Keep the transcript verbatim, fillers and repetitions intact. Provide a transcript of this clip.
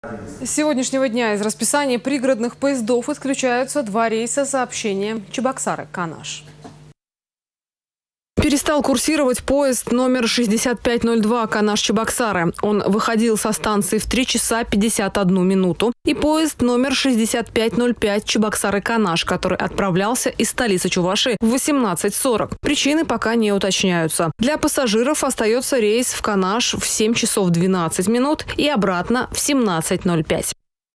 С сегодняшнего дня из расписания пригородных поездов исключаются два рейса сообщения Чебоксары-Канаш. Перестал курсировать поезд номер шестьдесят пять ноль два Канаш-Чебоксары. Он выходил со станции в три часа пятьдесят одну минуту. И поезд номер шестьдесят пять ноль пять Чебоксары-Канаш, который отправлялся из столицы Чувашии в восемнадцать сорок. Причины пока не уточняются. Для пассажиров остается рейс в Канаш в семь часов двенадцать минут и обратно в семнадцать ноль пять.